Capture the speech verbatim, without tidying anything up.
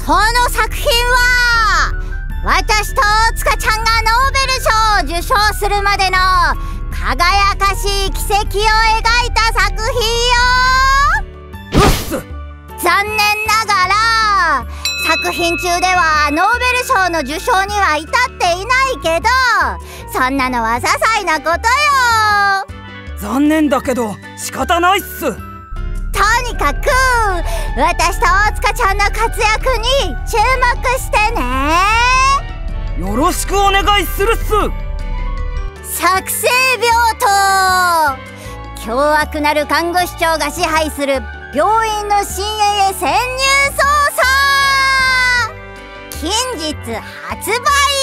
この作品は私と大塚ちゃんがノーベル賞を受賞するまでの輝かしい奇跡を描いた作品よ。 うっす。 残念ながら作品中ではノーベル賞の受賞には至っていないけど、そんなのは些細なことよ。 残念だけど仕方ないっす。 とにかく私と大塚ちゃんの活躍に注目してね。 よろしくお願いするっす。 作成病棟、凶悪なる看護師長が支配する病院の深淵へ潜入捜査、近日発売。